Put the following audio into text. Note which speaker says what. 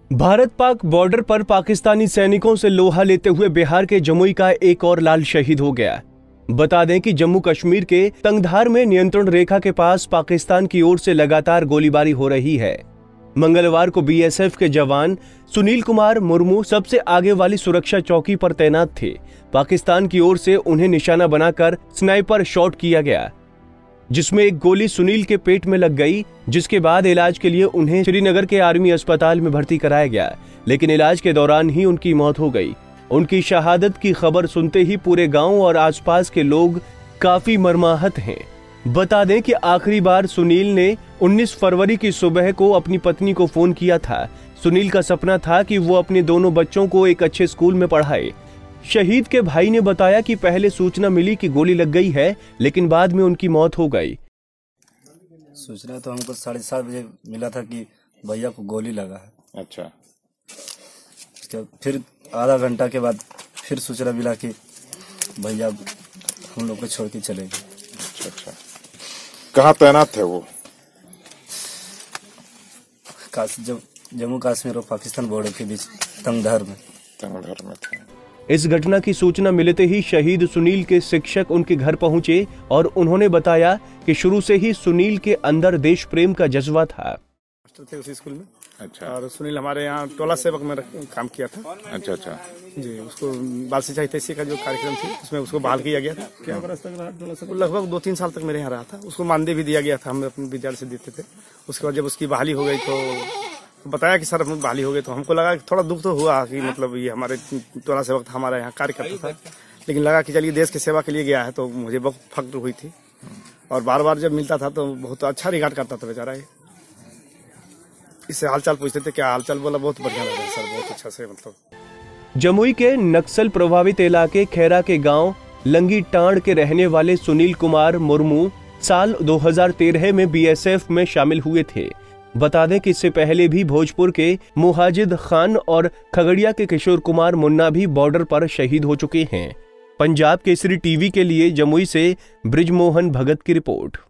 Speaker 1: Bharat Pak border पर पाकिस्तानी सैनिकों से लोहा लेते हुए बिहार के जमुई का एक और लाल शहीद हो गया। बता दें कि जम्मू कश्मीर के तंगधार में नियंत्रण रेखा के पास पाकिस्तान की ओर से लगातार गोलीबारी हो रही है। मंगलवार को बीएसएफ के जवान सुनील कुमार मुर्मू सबसे आगे वाली सुरक्षा चौकी पर तैनात थे। पाकिस्तान की ओर से उन्हें निशाना बनाकर स्नाइपर शॉट किया गया, जिसमें एक गोली सुनील के पेट में लग गई, जिसके बाद इलाज के लिए उन्हें श्रीनगर के आर्मी अस्पताल में भर्ती कराया गया, लेकिन इलाज के दौरान ही उनकी मौत हो गई। उनकी शहादत की खबर सुनते ही पूरे गांव और आसपास के लोग काफी मर्माहत हैं। बता दें कि आखिरी बार सुनील ने 19 फरवरी की सुबह को अपनी पत्नी को फोन किया था। सुनील का सपना था कि वो अपने दोनों बच्चों को एक अच्छे स्कूल में पढ़ाए। शहीद के भाई ने बताया कि पहले सूचना मिली कि गोली लग गई है, लेकिन बाद में उनकी मौत हो गई।
Speaker 2: सूचना तो हमको 7:30 बजे मिला था कि भैया को गोली लगा है।
Speaker 3: अच्छा।
Speaker 2: फिर आधा घंटा के बाद फिर सूचना मिला कि भैया हम लोग को छोड़ के चले गए।
Speaker 3: अच्छा। कहाँ तैनात थे वो?
Speaker 2: जम्मू कश्मीर और पाकिस्तान बॉर्डर के बीच तंगधार में
Speaker 3: थे।
Speaker 1: इस घटना की सूचना मिलते ही शहीद सुनील के शिक्षक उनके घर पहुंचे और उन्होंने बताया कि शुरू से ही सुनील के अंदर देश प्रेम का जज्बा था।
Speaker 4: थे उसी स्कूल में।
Speaker 3: अच्छा।
Speaker 4: और सुनील हमारे यहाँ टोला सेवक में काम किया था।
Speaker 3: अच्छा अच्छा
Speaker 4: जी, उसको बाल सिंचाई तैसी का जो कार्यक्रम थी उसमें उसको बहाल किया गया था। क्या बरस तक रहा टोला सेवक? लगभग 2-3 साल तक मेरे यहाँ रहा था। उसको मानदेय भी दिया गया था, हम अपने विद्यालय से देते थे। उसके बाद जब उसकी बहाली हो गई तो बताया कि सर अपनी बहाली हो गई, तो हमको लगा कि थोड़ा दुख तो हुआ कि मतलब ये हमारे टोला सेवक था, हमारे यहाँ कार्य करता था, लेकिन लगा कि चलिए देश की सेवा के लिए गया है, तो मुझे बहुत फक्र हुई थी। और बार बार जब मिलता था तो बहुत अच्छा रिगार्ड करता था बेचारा। इससे हालचाल पूछते थे, क्या हालचाल? बोला बहुत बढ़िया लगा सर, बहुत अच्छा से। मतलब
Speaker 1: जमुई के नक्सल प्रभावित इलाके खैरा के गांव लंगी टांड के रहने वाले सुनील कुमार मुर्मू साल 2013 में बीएसएफ में शामिल हुए थे। बता दें कि इससे पहले भी भोजपुर के मुहाजिद खान और खगड़िया के किशोर कुमार मुन्ना भी बॉर्डर पर शहीद हो चुके हैं। पंजाब केसरी टीवी के लिए जमुई से ब्रिजमोहन भगत की रिपोर्ट।